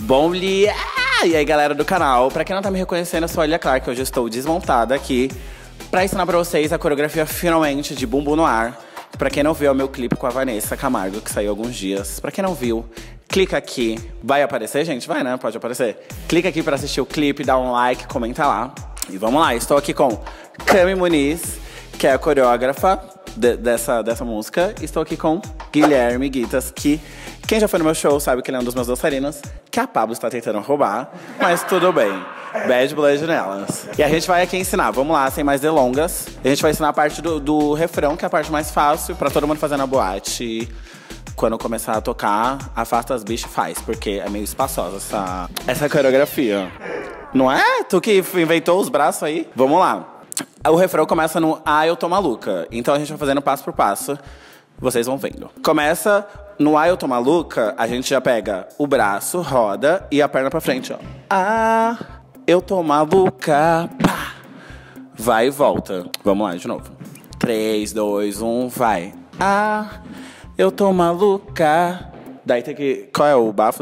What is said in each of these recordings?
Bom dia! E aí, galera do canal, pra quem não tá me reconhecendo, eu sou a Lia Clark. Hoje eu estou desmontada aqui pra ensinar pra vocês a coreografia, finalmente, de Bumbum no Ar. Pra quem não viu, é o meu clipe com a Vanessa Camargo, que saiu há alguns dias. Pra quem não viu, clica aqui. Vai aparecer, gente? Vai, né? Pode aparecer. Clica aqui pra assistir o clipe, dá um like, comenta lá. E vamos lá, estou aqui com Cami Muniz, que é a coreógrafa dessa música. Estou aqui com Guilherme Guitas, que quem já foi no meu show sabe que ele é um dos meus dançarinos, que a Pablo está tentando roubar, mas tudo bem. Bad blood nelas. E a gente vai aqui ensinar, vamos lá, sem mais delongas. A gente vai ensinar a parte do refrão, que é a parte mais fácil, pra todo mundo fazer na boate. E quando começar a tocar, afasta as bichas e faz, porque é meio espaçosa essa coreografia. Não é? Tu que inventou os braços aí? Vamos lá. O refrão começa no "Ah, eu tô maluca". Então a gente vai fazendo passo por passo. Vocês vão vendo. Começa no "Ah, eu tô maluca", a gente já pega o braço, roda e a perna pra frente, ó. Ah, eu tô maluca. Pá. Vai e volta. Vamos lá, de novo. 3, 2, 1, vai. Ah, eu tô maluca. Daí tem que... Qual é o bafo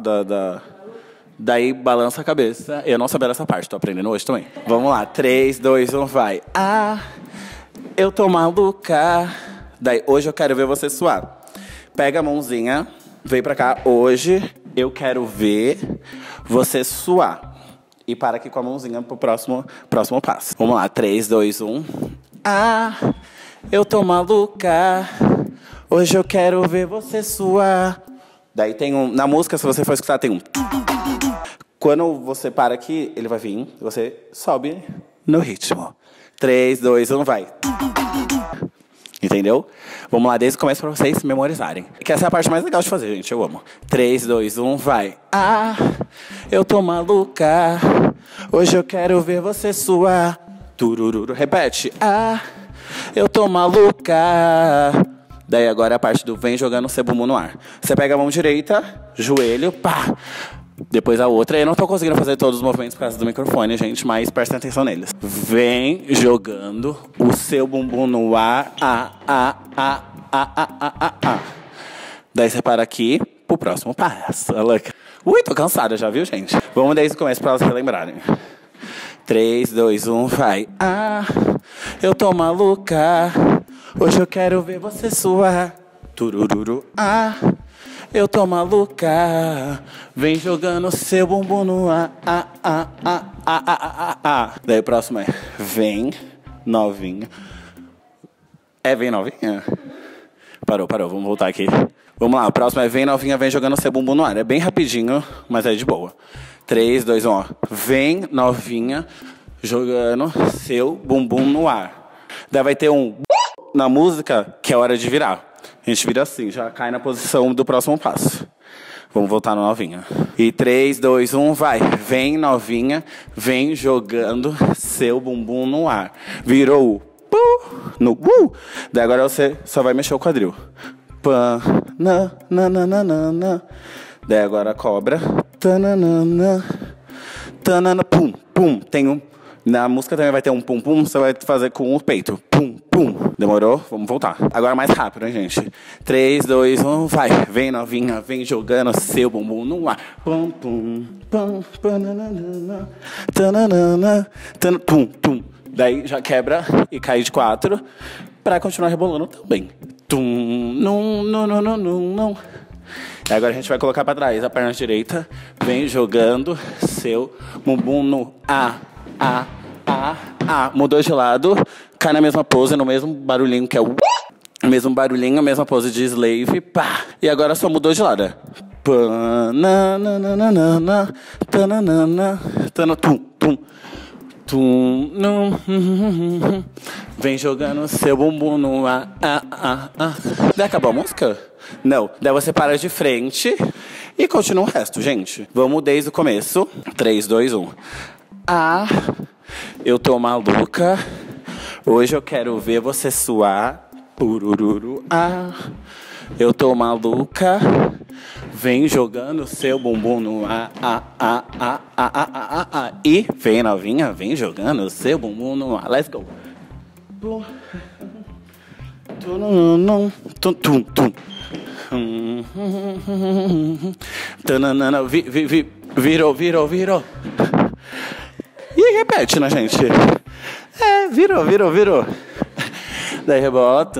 Daí balança a cabeça. Eu não sabia dessa parte, tô aprendendo hoje também. Vamos lá, 3, 2, 1, vai. Ah, eu tô maluca. Daí, hoje eu quero ver você suar. Pega a mãozinha, vem pra cá. Hoje eu quero ver você suar. E para aqui com a mãozinha pro próximo passo. Vamos lá, 3, 2, 1. Ah, eu tô maluca. Hoje eu quero ver você suar. Daí tem um... Na música, se você for escutar, tem um... Quando você para aqui, ele vai vir. Você sobe no ritmo. 3, 2, 1, vai. Entendeu? Vamos lá, desde o começo pra vocês memorizarem. Que essa é a parte mais legal de fazer, gente. Eu amo. 3, 2, 1, vai. Ah, eu tô maluca. Hoje eu quero ver você suar. Turururu. Repete. Ah, eu tô maluca. Daí agora é a parte do vem jogando seu bumbum no ar. Você pega a mão direita, joelho, pá. Depois a outra. Eu não tô conseguindo fazer todos os movimentos por causa do microfone, gente, mas prestem atenção neles. Vem jogando o seu bumbum no ar. Daí você para aqui pro próximo passo. Ui, tô cansada já, viu, gente? Vamos desde o começo pra elas relembrarem. 3, 2, 1, vai. Ah, eu tô maluca. Hoje eu quero ver você suar. Turururu. Ah, eu tô maluca. Vem jogando seu bumbum no ar. Daí o próximo é vem novinha. Vem novinha? Parou, vamos voltar aqui. Vamos lá, o próximo é vem novinha, vem jogando seu bumbum no ar. É bem rapidinho, mas é de boa. 3, 2, 1, ó. Vem novinha, jogando seu bumbum no ar. Daí vai ter um na música, que é hora de virar. A gente vira assim, já cai na posição do próximo passo. Vamos voltar no novinha. E 3, 2, 1, vai. Vem novinha, vem jogando seu bumbum no ar. Virou o no Daí agora você só vai mexer o quadril. Pã, na. Daí agora a cobra. Tananana, tanana, pum, pum. Tem um... Na música também vai ter um pum, pum. Você vai fazer com o peito. Pum, pum. Demorou? Vamos voltar. Agora mais rápido, hein, gente? 3, 2, 1, vai. Vem novinha, vem jogando seu bumbum no ar. Pum, pum, pum, pananana, tananana, pum, pum. Daí já quebra e cai de 4 pra continuar rebolando também. Tum, não. E agora a gente vai colocar pra trás a perna direita. Vem jogando seu bumbum no Mudou de lado. Cai na mesma pose, no mesmo barulhinho que é o mesmo barulhinho, a mesma pose de slave. Pá. E agora só mudou de lado. Vem jogando seu bumbum no ar. Daí acabou a música? Não. Daí você para de frente e continua o resto, gente. Vamos desde o começo. 3, 2, 1. Ah, eu tô maluca. Hoje eu quero ver você suar. Purururu. Ah, eu tô maluca. Vem jogando seu bumbum no ar. E vem novinha, vem jogando seu bumbum no ar. Let's go. Tananana, Virou. E aí repete, né, gente? É, virou. Daí rebota.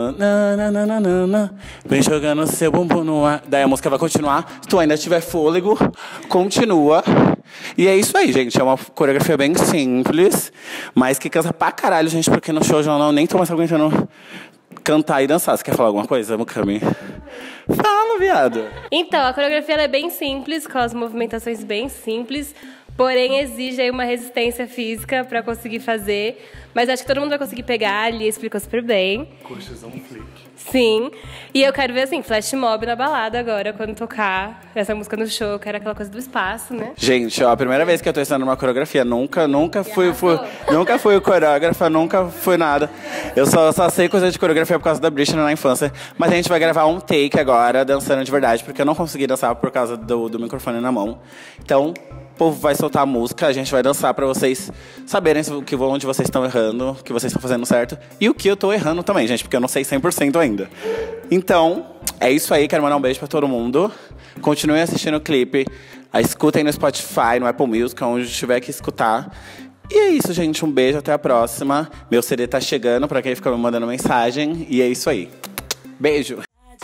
Vem jogando seu bumbum no ar. Daí a música vai continuar. Se tu ainda tiver fôlego, continua. E é isso aí, gente. É uma coreografia bem simples, mas que cansa pra caralho, gente, porque no show já nem tô mais aguentando cantar e dançar. Você quer falar alguma coisa, Mukami? Fala, viado. Então, a coreografia ela é bem simples, com as movimentações bem simples, porém exige aí uma resistência física pra conseguir fazer. Mas acho que todo mundo vai conseguir pegar, ali explicou super bem. Coxas on flick. Sim. E eu quero ver, assim, flash mob na balada agora, quando tocar essa música no show. Eu quero aquela coisa do espaço, né? Gente, ó, a primeira vez que eu tô ensinando uma coreografia, nunca fui coreógrafa, nunca fui nada. Eu só sei coisa de coreografia por causa da Britney na infância. Mas a gente vai gravar um take agora, dançando de verdade, porque eu não consegui dançar por causa do microfone na mão. Então, o povo vai soltar a música, a gente vai dançar pra vocês saberem onde vocês estão errando, o que vocês estão fazendo certo e o que eu tô errando também, gente, porque eu não sei 100% ainda. Então, é isso aí, quero mandar um beijo pra todo mundo. Continuem assistindo o clipe, escutem no Spotify, no Apple Music, onde tiver que escutar. E é isso, gente, um beijo, até a próxima. Meu CD tá chegando pra quem fica me mandando mensagem, e é isso aí. Beijo!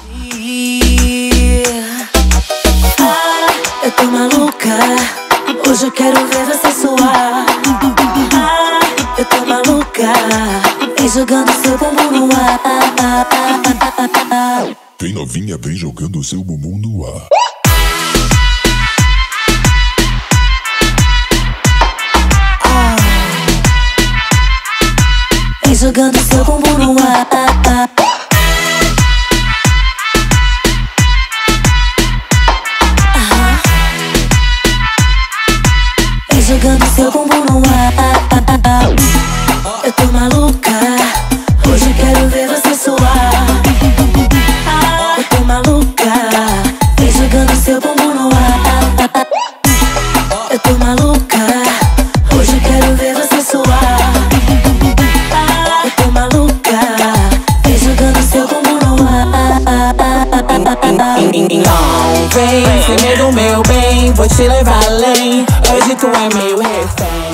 Eu tô maluca, hoje eu quero ver você suar. Eu tô maluca, vem jogando seu bumbum no ar. Vem novinha, vem jogando seu bumbum no ar. Vem jogando seu bumbum no ar. Jogando seu bumbum no ar. Eu tô maluca, hoje eu quero ver você suar. Eu tô maluca, vem jogando seu bumbum no ar. Eu tô maluca, hoje eu quero ver você suar. Eu tô maluca, vem jogando seu bumbum no ar. Não vem sem medo, meu bem, vou te levar além. Hoje tu é meu refém.